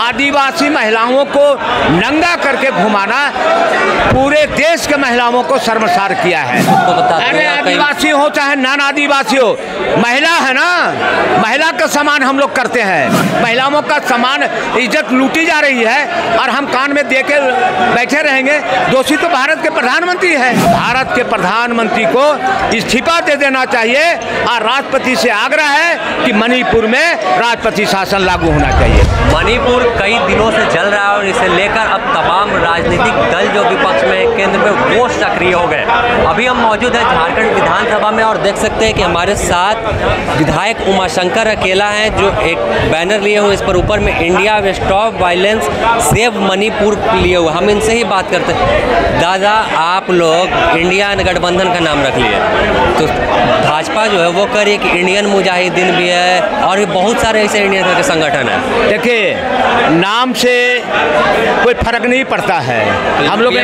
आदिवासी महिलाओं को नंगा करके घुमाना पूरे देश के महिलाओं को शर्मसार किया है। अरे आदिवासी हो चाहे नॉन आदिवासी हो, महिला है ना, महिला का सम्मान हम लोग करते हैं। महिलाओं का सम्मान इज्जत लूटी जा रही है और हम कान में दे के बैठे रहेंगे। दोषी तो भारत के प्रधानमंत्री है। भारत के प्रधानमंत्री को इस्तीफा दे देना चाहिए और राष्ट्रपति से आग्रह है कि मणिपुर में राष्ट्रपति शासन लागू होना चाहिए। मणिपुर कई दिनों से जल रहा है और इसे लेकर अब तमाम राजनीतिक दल जो विपक्ष में केंद्र में वो सक्रिय हो गए। अभी हम मौजूद हैं झारखंड विधानसभा में और देख सकते हैं कि हमारे साथ विधायक उमाशंकर अकेला हैं जो एक बैनर लिए हुए, इस पर ऊपर में India stop violence save Manipur लिए हुए। हम इनसे ही बात करते हैं। दादा, आप लोग इंडिया गठबंधन का नाम रख लिए, तो भाजपा जो है वो कर एक इंडियन मुजाहिदीन भी है और भी बहुत सारे ऐसे इंडियन के संगठन है। देखिए, नाम से कोई फर्क नहीं पड़ता है। हम लोग ने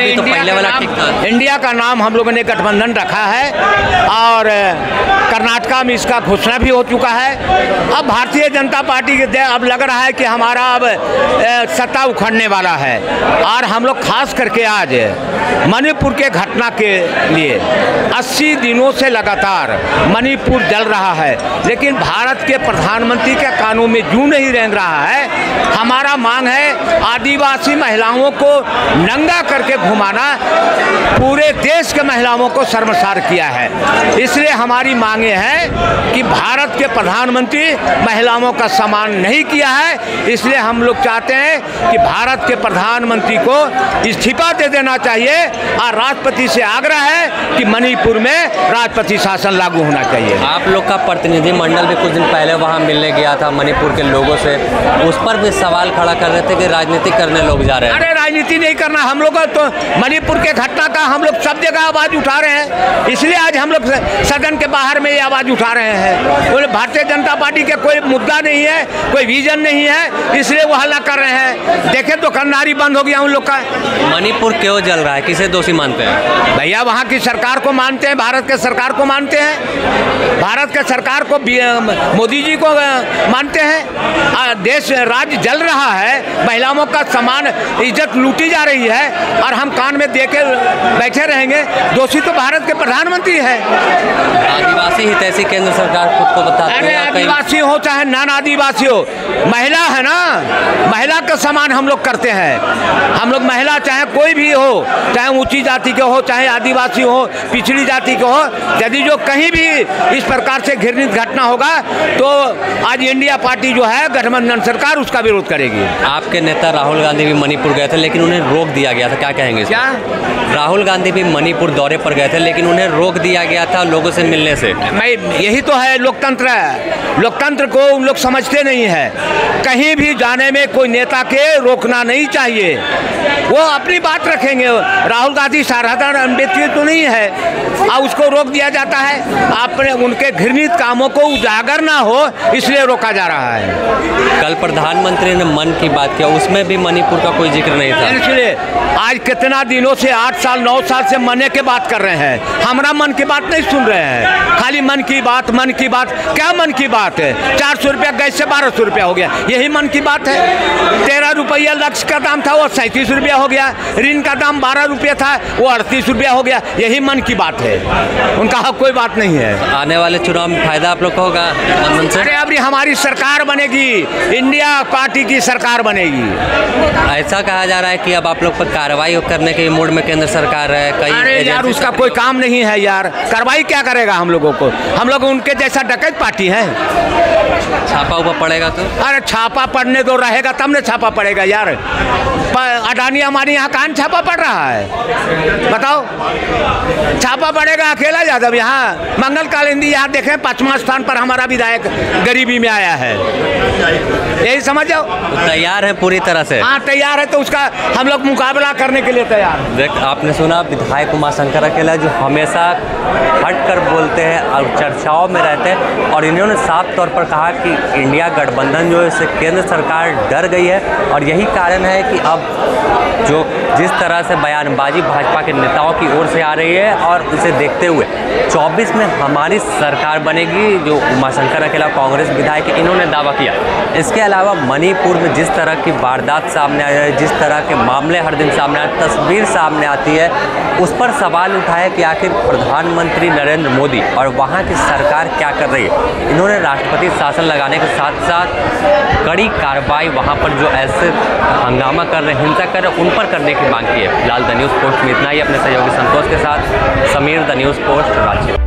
इंडिया का नाम हम लोगों ने गठबंधन रखा है और कर्नाटका में इसका घोषणा भी हो चुका है। अब भारतीय जनता पार्टी के अब लग रहा है कि हमारा अब सत्ता उखड़ने वाला है और हम लोग खास करके आज मणिपुर के घटना के लिए 80 दिनों से लगातार मणिपुर जल रहा है, लेकिन भारत के प्रधानमंत्री के कानों में जूं नहीं रेंग रहा है। हमारा मांग है आदिवासी महिलाओं को नंगा करके घुमाना पूरे देश के महिलाओं को शर्मसार किया है। इसलिए हमारी मांगे हैं कि भारत के प्रधानमंत्री महिलाओं का सम्मान नहीं किया है, इसलिए हम लोग चाहते हैं कि भारत के प्रधानमंत्री को इस्तीफा दे देना चाहिए और राष्ट्रपति से आग्रह है कि मणिपुर में राष्ट्रपति शासन लागू होना चाहिए। आप लोग का प्रतिनिधिमंडल भी कुछ दिन पहले वहां मिलने गया था मणिपुर के लोगों से, उस पर भी सवाल खड़ा कर रहे थे कि राजनीति करने लोग जा रहे हैं। अरे राजनीति नहीं करना, हम लोग तो मणिपुर के घटना का हम लोग सब जगह आवाज़ उठा रहे हैं, इसलिए आज हम लोग सदन के बाहर में ये आवाज़ उठा रहे हैं। तो भारतीय जनता पार्टी के कोई मुद्दा नहीं है, कोई विजन नहीं है, इसलिए वो हल्ला कर रहे हैं। देखे तो करनारी बंद हो गया उन लोग का। मणिपुर क्यों जल रहा है, किसे दोषी मानते हैं? भैया वहाँ की सरकार को मानते हैं, भारत के सरकार को मानते हैं, भारत के सरकार को मोदी जी को मानते हैं। देश राज्य जल रहा है, महिलाओं का सम्मान इज्जत लूटी जा रही है और हम कान में दे के बैठे रहेंगे। दोषी तो भारत के प्रधानमंत्री है। आदिवासी हितैषी केंद्र सरकार खुद को बताती है। अरे आदिवासी हो चाहे नॉन आदिवासी हो, महिला है ना, महिला का सम्मान हम लोग करते हैं। हम लोग महिला चाहे कोई भी हो, चाहे ऊंची जाति के हो, चाहे आदिवासी हो, पिछड़ी जाति के हो, यदि जो कहीं भी इस प्रकार से घृणित घटना होगा तो आज इंडिया पार्टी जो है गठबंधन सरकार उसका विरोध करेगी। आपके नेता राहुल गांधी भी मणिपुर गए थे लेकिन उन्हें रोक दिया गया था, क्या कहेंगे? क्या राहुल गांधी भी मणिपुर दौरे पर गए थे लेकिन उन्हें रोक दिया गया था लोगों से मिलने से। मैं यही तो है लोकतंत्र है। लोकतंत्र को उन लोग समझते नहीं है। कहीं भी जाने में कोई नेता के रोकना नहीं चाहिए, वो अपनी बात रखेंगे। राहुल गांधी साधारण व्यक्ति तो नहीं है और उसको रोक दिया जाता है। आपने उनके घृणित कामों को उजागर ना हो इसलिए रोका जा रहा है। कल प्रधानमंत्री ने मन की बात किया, उसमें भी मणिपुर का कोई जिक्र नहीं था। इसलिए आज कितना दिनों से 8 साल 9 साल से मने के बात कर रहे हैं, हमारा मन की बात नहीं सुन रहे हैं। खाली मन की बात, मन की बात। क्या मन की बात है? 400 रुपया गैस से 1200 रुपया हो गया, यही मन की बात है। 13 रुपया लक्ष्य का दाम था, वो 37 रुपया हो गया। ऋण का दाम 12 रुपया था, वो 38 रुपया हो गया, यही मन की बात है। उनका कोई बात नहीं है। आने वाले चुनाव में फायदा आप लोग को होगा? अरे अभी हमारी सरकार बनेगी, इंडिया पार्टी की सरकार बनेगी। ऐसा कहा जा रहा है कि अब आप लोग पर कार्रवाई करने के मूड में केंद्र सरकार है। अरे यार उसका कोई काम नहीं है यार, कार्रवाई क्या करेगा हम लोगों को? हम लोग उनके जैसा डकैत पार्टी है। छापा ऊपर पड़ेगा तो? अरे छापा पड़ने दो, रहेगा तब ने छापा पड़ेगा यार। अडानी हमारे यहाँ कहाँ छापा पड़ रहा है बताओ? छापा पड़ेगा अकेला यादव यहाँ। मंगल कालिंदी यहाँ देखें 5वां स्थान पर हमारा विधायक गरीबी में आया है, यही समझ जाओ। तो तैयार है पूरी तरह से? हाँ तैयार है, तो उसका हम लोग मुकाबला करने के लिए तैयार। देख आपने सुना विधायक उमाशंकर अकेला जो हमेशा हट कर बोलते हैं और चर्चाओं में रहते हैं, और इन्होंने साफ तौर पर कहा कि इंडिया गठबंधन जो है इससे केंद्र सरकार डर गई है और यही कारण है कि अब जो जिस तरह से बयानबाजी भाजपा के नेताओं की ओर से आ रही है और उसे देखते हुए 24 में हमारी सरकार बनेगी, जो उमाशंकर अकेला कांग्रेस विधायक इन्होंने दावा किया। इसके अलावा मणिपुर में जिस तरह की वारदात सामने आ रही है, जिस तरह के मामले हर दिन सामने तस्वीर सामने आती है, उस पर सवाल उठाया कि आखिर प्रधानमंत्री नरेंद्र मोदी और वहाँ की सरकार क्या कर रही है। इन्होंने राष्ट्रपति शासन लगाने के साथ साथ कड़ी कार्रवाई वहाँ पर जो ऐसे हंगामा कर रहे, हिंसा कर रहे, उन पर करने की मांग की है। फिलहाल द न्यूज़ पोस्ट में इतना ही। अपने सहयोगी संतोष के साथ Sameer, the news post, Ranchi.